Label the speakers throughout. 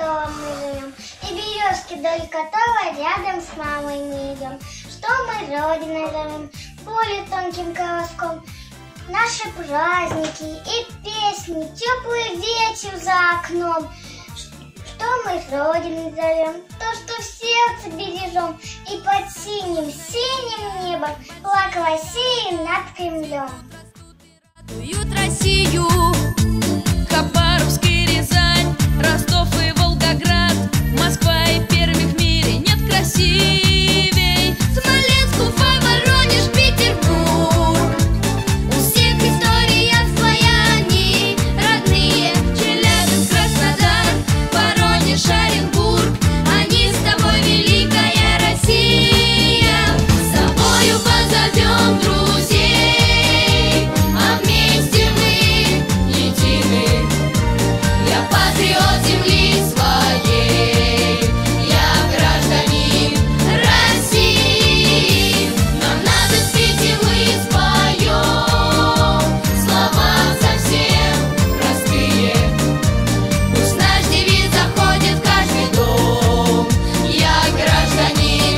Speaker 1: котором мы живем, и березки вдоль которой рядом с мамой мы идем, что мы Родиной зовем, поле тонким колоском. Наши праздники и песни, теплый ветер за окном, что мы Родиной зовем, то, что в сердце бережем, и под синим небом флаг России над Кремлем.
Speaker 2: Радуют Россию Хабаровск и Рязань, Ростов и Волгоград, Москва и Пермь, в мире нет красивей. Смоленск, Уфа, Воронеж, Петербург, у всех история своя, они родные. Челябинск, Краснодар, Воронеж, Оренбург, они с тобой великая Россия. С тобою позовем друзей, а вместе мы едины. Я патриот земли своей, я гражданин России. Нам надо спеть, и мы споем слова совсем простые. Пусть наш девиз заходит в каждый дом, я гражданин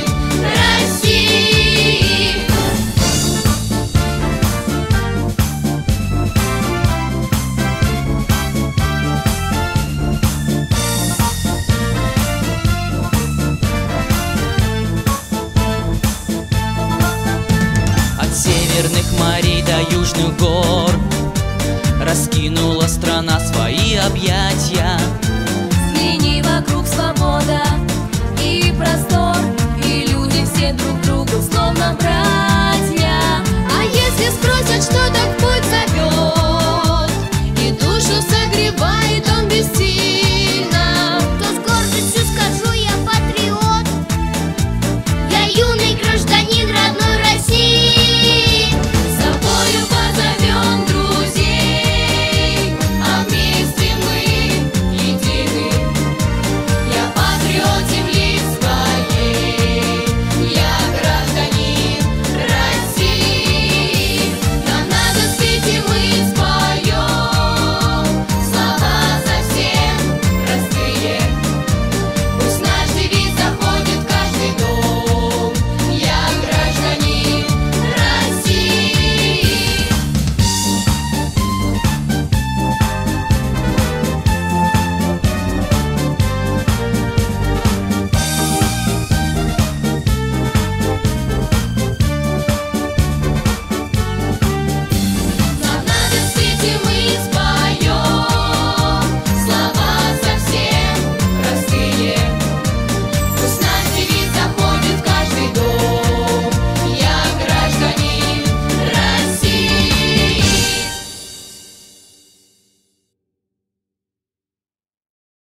Speaker 2: России.
Speaker 3: От северных морей до южных гор раскинула страна свои объятия.